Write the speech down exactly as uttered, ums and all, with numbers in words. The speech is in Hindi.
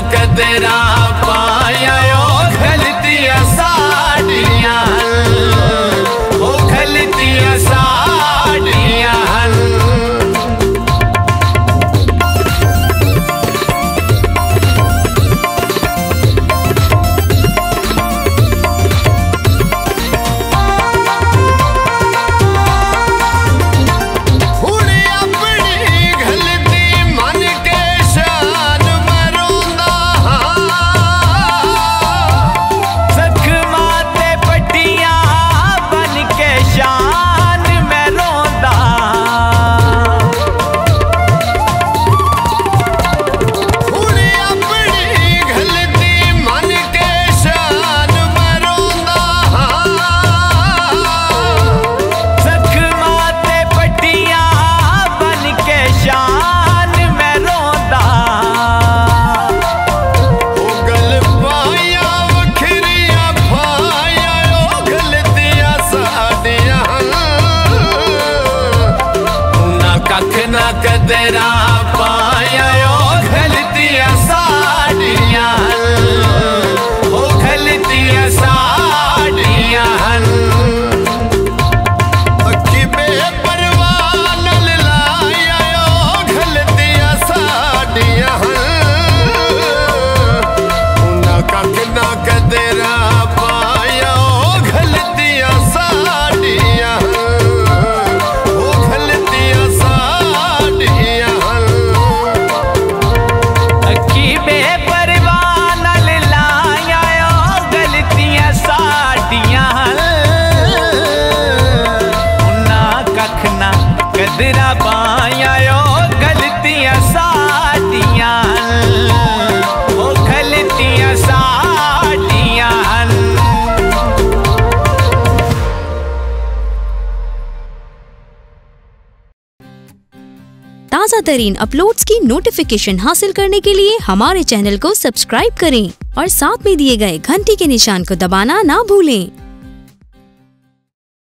कदरा पाया गलतियां साड़ियां ओ गलतियां साड़ियां कदरा पाया गलतियां साड़ियां ओ गलतियां साड़ियां अखी बेपरवाह नाल लाया गलतियां साड़ियां उन्हां कख ना कदरा पाया गलतियां साड़ियां ओ गलतियां कदरा पाया गलतियां साड़ियां ओ गलतियां साड़ियां। ताज़ा तरीन अपलोड्स की नोटिफिकेशन हासिल करने के लिए हमारे चैनल को सब्सक्राइब करें और साथ में दिए गए घंटी के निशान को दबाना ना भूलें।